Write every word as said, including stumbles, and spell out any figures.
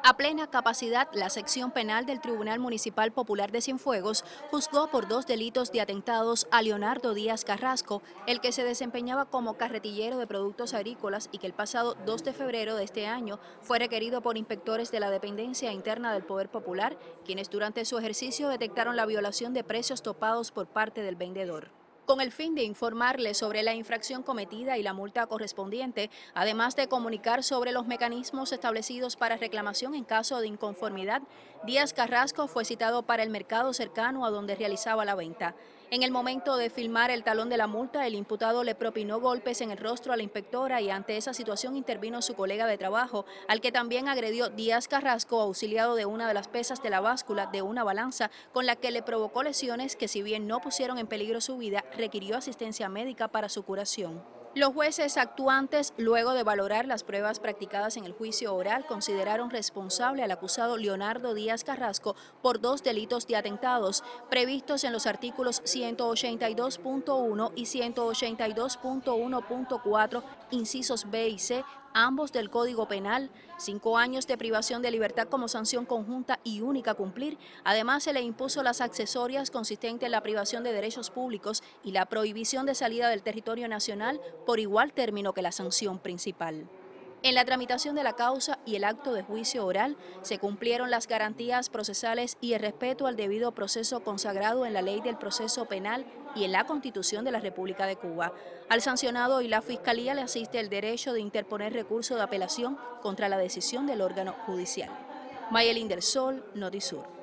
A plena capacidad, la sección penal del Tribunal Municipal Popular de Cienfuegos juzgó por dos delitos de atentados a Leonardo Díaz Carrasco, el que se desempeñaba como carretillero de productos agrícolas y que el pasado dos de febrero de este año fue requerido por inspectores de la dependencia interna del Poder Popular, quienes durante su ejercicio detectaron la violación de precios topados por parte del vendedor. Con el fin de informarle sobre la infracción cometida y la multa correspondiente, además de comunicar sobre los mecanismos establecidos para reclamación en caso de inconformidad, Díaz Carrasco fue citado para el mercado cercano a donde realizaba la venta. En el momento de filmar el talón de la multa, el imputado le propinó golpes en el rostro a la inspectora y ante esa situación intervino su colega de trabajo, al que también agredió Díaz Carrasco, auxiliado de una de las pesas de la báscula de una balanza, con la que le provocó lesiones que, si bien no pusieron en peligro su vida, requirió asistencia médica para su curación. Los jueces actuantes, luego de valorar las pruebas practicadas en el juicio oral, consideraron responsable al acusado Leonardo Díaz Carrasco por dos delitos de atentados previstos en los artículos ciento ochenta y dos punto uno y ciento ochenta y dos punto uno punto cuatro, incisos B y C, ambos del Código Penal, cinco años de privación de libertad como sanción conjunta y única a cumplir. Además, se le impuso las accesorias consistentes en la privación de derechos públicos y la prohibición de salida del territorio nacional por igual término que la sanción principal. En la tramitación de la causa y el acto de juicio oral se cumplieron las garantías procesales y el respeto al debido proceso consagrado en la Ley del Proceso Penal y en la Constitución de la República de Cuba. Al sancionado y la Fiscalía le asiste el derecho de interponer recurso de apelación contra la decisión del órgano judicial. Mayelín del Sol, Notisur.